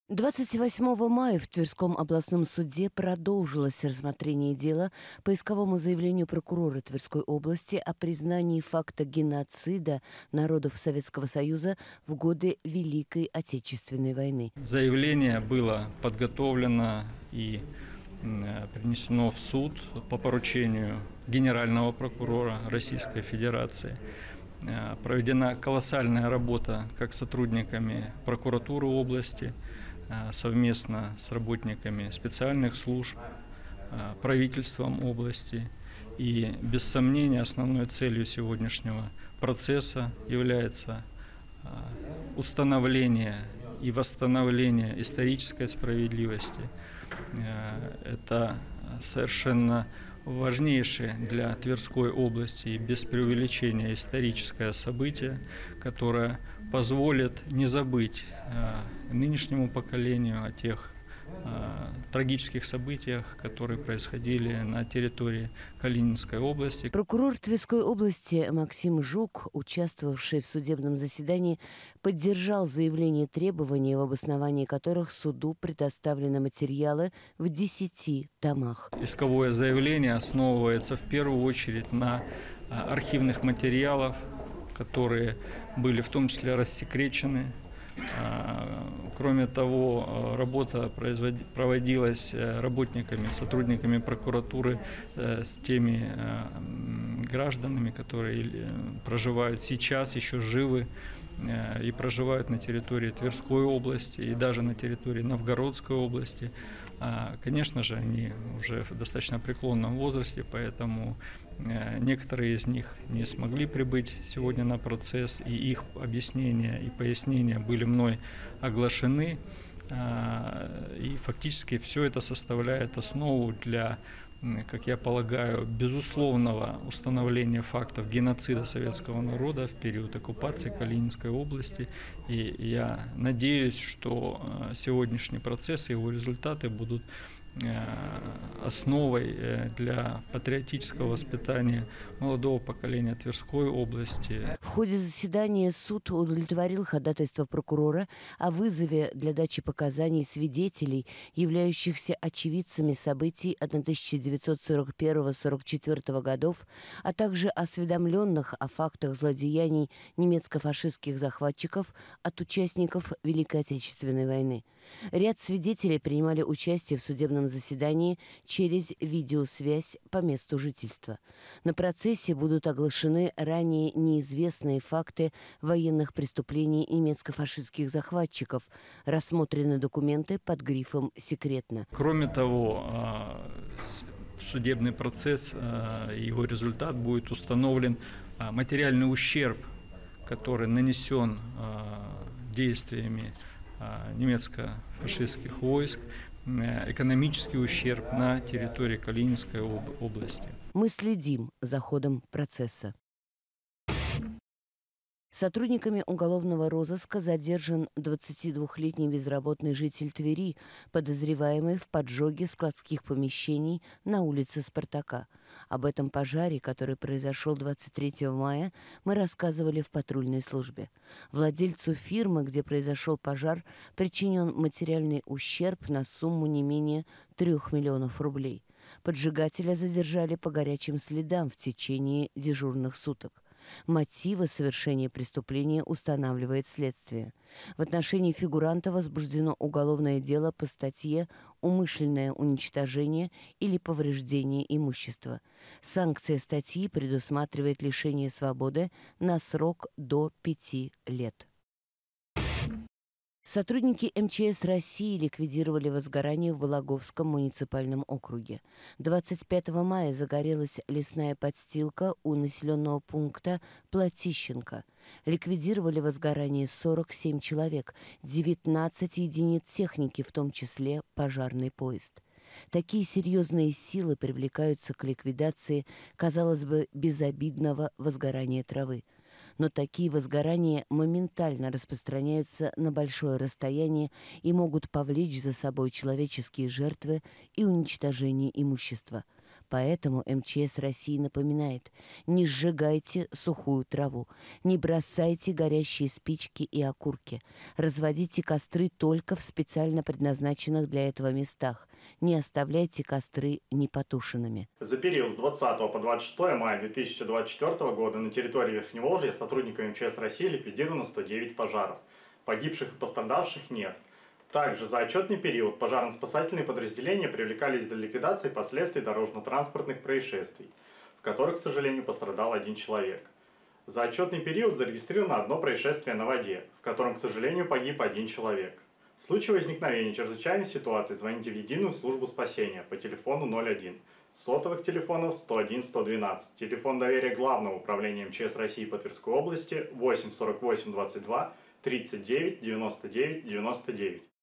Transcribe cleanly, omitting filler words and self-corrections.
28 мая в Тверском областном суде продолжилось рассмотрение дела по исковому заявлению прокурора Тверской области о признании факта геноцида народов Советского Союза в годы Великой Отечественной войны. Заявление было подготовлено и принесено в суд по поручению Генерального прокурора Российской Федерации. Проведена колоссальная работа как сотрудниками прокуратуры области, совместно с работниками специальных служб, правительством области. И без сомнения основной целью сегодняшнего процесса является установление и восстановление исторической справедливости. Это совершенно важнейшее для Тверской области и без преувеличения историческое событие, которое позволит не забыть нынешнему поколению о тех трагических событиях, которые происходили на территории Калининской области. Прокурор Тверской области Максим Жук, участвовавший в судебном заседании, поддержал заявление требований, в обосновании которых суду предоставлены материалы в 10 томах. Исковое заявление основывается в первую очередь на архивных материалах, которые были в том числе рассекречены. Кроме того, работа проводилась работниками, сотрудниками прокуратуры с теми гражданами, которые проживают сейчас, еще живы и проживают на территории Тверской области и даже на территории Новгородской области. Конечно же, они уже в достаточно преклонном возрасте, поэтому некоторые из них не смогли прибыть сегодня на процесс, и их объяснения и пояснения были мной оглашены. И фактически все это составляет основу для, как я полагаю, безусловного установления фактов геноцида советского народа в период оккупации Калининской области. И я надеюсь, что сегодняшний процесс и его результаты будут основой для патриотического воспитания молодого поколения Тверской области. В ходе заседания суд удовлетворил ходатайство прокурора о вызове для дачи показаний свидетелей, являющихся очевидцами событий 1941-44 годов, а также осведомленных о фактах злодеяний немецко-фашистских захватчиков от участников Великой Отечественной войны. Ряд свидетелей принимали участие в судебном заседании через видеосвязь по месту жительства. На процессе будут оглашены ранее неизвестные факты военных преступлений немецко-фашистских захватчиков, рассмотрены документы под грифом «Секретно». Кроме того, судебный процесс, его результат будет установлен материальный ущерб, который нанесен действиями немецко-фашистских войск, экономический ущерб на территории Калининской области. Мы следим за ходом процесса. Сотрудниками уголовного розыска задержан 22-летний безработный житель Твери, подозреваемый в поджоге складских помещений на улице Спартака. Об этом пожаре, который произошел 23 мая, мы рассказывали в патрульной службе. Владельцу фирмы, где произошел пожар, причинен материальный ущерб на сумму не менее 3 миллионов рублей. Поджигателя задержали по горячим следам в течение дежурных суток. Мотивы совершения преступления устанавливает следствие. В отношении фигуранта возбуждено уголовное дело по статье «Умышленное уничтожение или повреждение имущества». Санкция статьи предусматривает лишение свободы на срок до 5 лет. Сотрудники МЧС России ликвидировали возгорание в Балаговском муниципальном округе. 25 мая загорелась лесная подстилка у населенного пункта Платищенко. Ликвидировали возгорание 47 человек, 19 единиц техники, в том числе пожарный поезд. Такие серьезные силы привлекаются к ликвидации, казалось бы, безобидного возгорания травы. Но такие возгорания моментально распространяются на большое расстояние и могут повлечь за собой человеческие жертвы и уничтожение имущества. Поэтому МЧС России напоминает: не сжигайте сухую траву, не бросайте горящие спички и окурки, разводите костры только в специально предназначенных для этого местах, не оставляйте костры непотушенными. За период с 20 по 26 мая 2024 года на территории Верхневолжья сотрудниками МЧС России ликвидировано 109 пожаров. Погибших и пострадавших нет. Также за отчетный период пожарно-спасательные подразделения привлекались для ликвидации последствий дорожно-транспортных происшествий, в которых, к сожалению, пострадал один человек. За отчетный период зарегистрировано одно происшествие на воде, в котором, к сожалению, погиб один человек. В случае возникновения чрезвычайной ситуации звоните в единую службу спасения по телефону 01, с сотовых телефонов 101 112, телефон доверия Главного управления МЧС России по Тверской области 8 48 22 39 99 99.